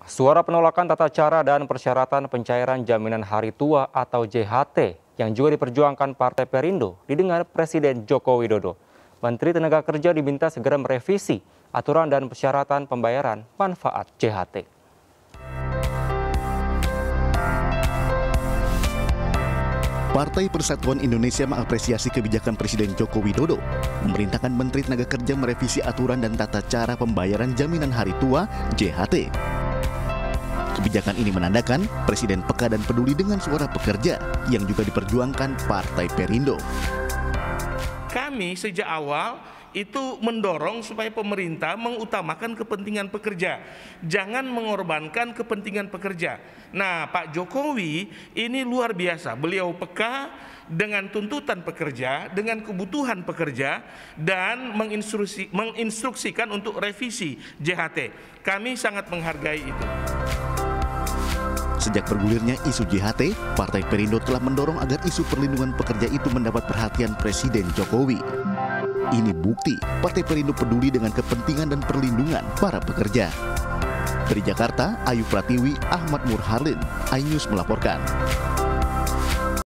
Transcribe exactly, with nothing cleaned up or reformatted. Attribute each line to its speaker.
Speaker 1: Suara penolakan tata cara dan persyaratan pencairan jaminan hari tua atau J H T yang juga diperjuangkan Partai Perindo didengar Presiden Joko Widodo. Menteri Tenaga Kerja diminta segera merevisi aturan dan persyaratan pembayaran manfaat J H T.
Speaker 2: Partai Persatuan Indonesia mengapresiasi kebijakan Presiden Joko Widodo memerintahkan Menteri Tenaga Kerja merevisi aturan dan tata cara pembayaran jaminan hari tua J H T. Kebijakan ini menandakan Presiden peka dan peduli dengan suara pekerja yang juga diperjuangkan Partai Perindo.
Speaker 3: Kami sejak awal itu mendorong supaya pemerintah mengutamakan kepentingan pekerja, jangan mengorbankan kepentingan pekerja. Nah, Pak Jokowi ini luar biasa, beliau peka dengan tuntutan pekerja, dengan kebutuhan pekerja, dan menginstruksi, menginstruksikan untuk revisi J H T. Kami sangat menghargai itu.
Speaker 2: Sejak bergulirnya isu J H T, Partai Perindo telah mendorong agar isu perlindungan pekerja itu mendapat perhatian Presiden Jokowi. Ini bukti Partai Perindo peduli dengan kepentingan dan perlindungan para pekerja. Dari Jakarta, Ayu Pratiwi, Ahmad Murhalin, iNews melaporkan.